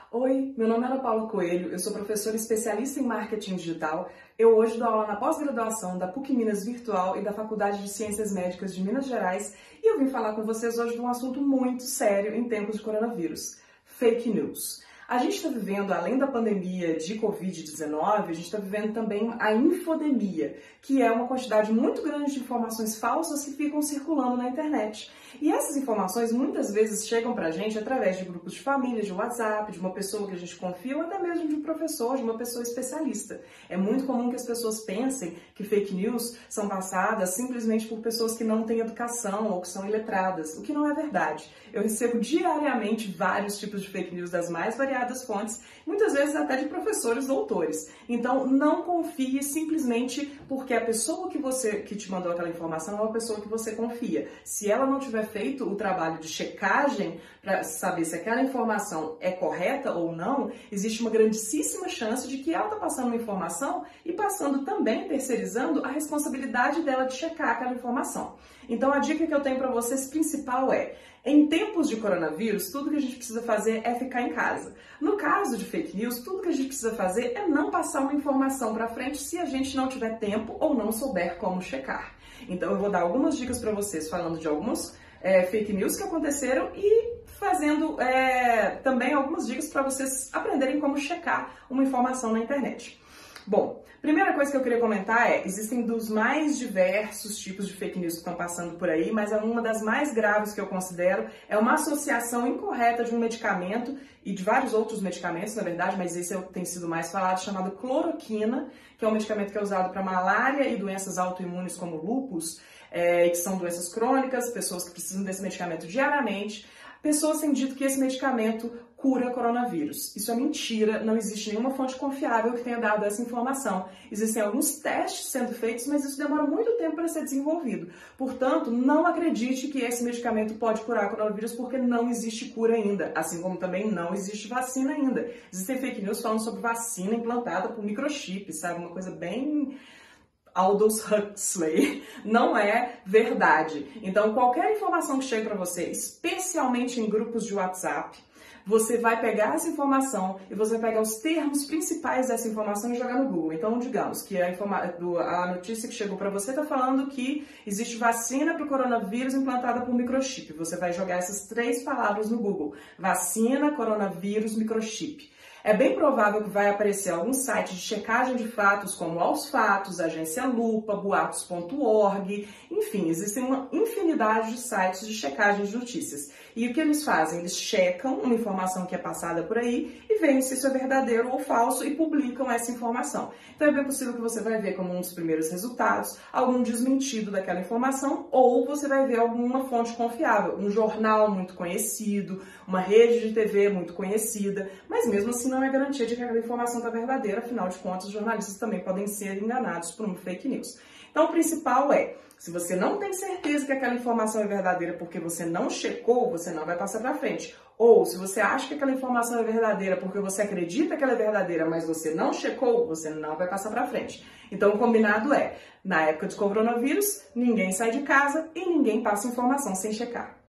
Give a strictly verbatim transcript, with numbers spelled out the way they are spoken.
Oi, meu nome é Ana Paula Coelho, eu sou professora especialista em marketing digital. Eu hoje dou aula na pós-graduação da PUC Minas Virtual e da Faculdade de Ciências Médicas de Minas Gerais e eu vim falar com vocês hoje de um assunto muito sério em tempos de coronavírus: fake news. A gente está vivendo, além da pandemia de covid dezenove, a gente está vivendo também a infodemia, que é uma quantidade muito grande de informações falsas que ficam circulando na internet. E essas informações muitas vezes chegam pra gente através de grupos de família, de WhatsApp, de uma pessoa que a gente confia ou até mesmo de um professor, de uma pessoa especialista. É muito comum que as pessoas pensem que fake news são passadas simplesmente por pessoas que não têm educação ou que são iletradas, o que não é verdade. Eu recebo diariamente vários tipos de fake news das mais variadas fontes, muitas vezes até de professores doutores. Então, não confie simplesmente porque a pessoa que você que te mandou aquela informação é uma pessoa que você confia. Se ela não tiver feito o trabalho de checagem para saber se aquela informação é correta ou não, existe uma grandíssima chance de que ela está passando uma informação e passando também, terceirizando, a responsabilidade dela de checar aquela informação. Então, a dica que eu tenho para vocês principal é: em tempos de coronavírus, tudo que a gente precisa fazer é ficar em casa. No caso de fake news, tudo que a gente precisa fazer é não passar uma informação para frente se a gente não tiver tempo ou não souber como checar. Então eu vou dar algumas dicas para vocês falando de algumas é, fake news que aconteceram e fazendo é, também algumas dicas para vocês aprenderem como checar uma informação na internet. Bom, primeira coisa que eu queria comentar é: existem dos mais diversos tipos de fake news que estão passando por aí, mas uma das mais graves que eu considero é uma associação incorreta de um medicamento e de vários outros medicamentos, na verdade, mas esse é o que tem sido mais falado, chamado cloroquina, que é um medicamento que é usado para malária e doenças autoimunes como lúpus, é, que são doenças crônicas, pessoas que precisam desse medicamento diariamente. Pessoas têm dito que esse medicamento cura coronavírus. Isso é mentira, não existe nenhuma fonte confiável que tenha dado essa informação. Existem alguns testes sendo feitos, mas isso demora muito tempo para ser desenvolvido. Portanto, não acredite que esse medicamento pode curar coronavírus, porque não existe cura ainda, assim como também não existe vacina ainda. Existem fake news falando sobre vacina implantada por microchip, sabe? Uma coisa bem Aldous Huxley. Não é verdade. Então, qualquer informação que chegue para você, especialmente em grupos de WhatsApp, você vai pegar essa informação e você vai pegar os termos principais dessa informação e jogar no Google. Então, digamos que a, informa a notícia que chegou para você está falando que existe vacina para o coronavírus implantada por microchip. Você vai jogar essas três palavras no Google: vacina, coronavírus, microchip. É bem provável que vai aparecer algum site de checagem de fatos, como Aos Fatos, Agência Lupa, boatos ponto org, enfim, existem uma infinidade de sites de checagem de notícias. E o que eles fazem? Eles checam uma informação que é passada por aí e veem se isso é verdadeiro ou falso e publicam essa informação. Então é bem possível que você vai ver como um dos primeiros resultados algum desmentido daquela informação, ou você vai ver alguma fonte confiável, um jornal muito conhecido, uma rede de T V muito conhecida, mas mesmo assim não é garantia de que aquela informação está verdadeira. Afinal de contas, os jornalistas também podem ser enganados por um fake news. Então, o principal é: se você não tem certeza que aquela informação é verdadeira porque você não checou, você não vai passar para frente. Ou, se você acha que aquela informação é verdadeira porque você acredita que ela é verdadeira, mas você não checou, você não vai passar para frente. Então, o combinado é: na época de coronavírus, ninguém sai de casa e ninguém passa informação sem checar.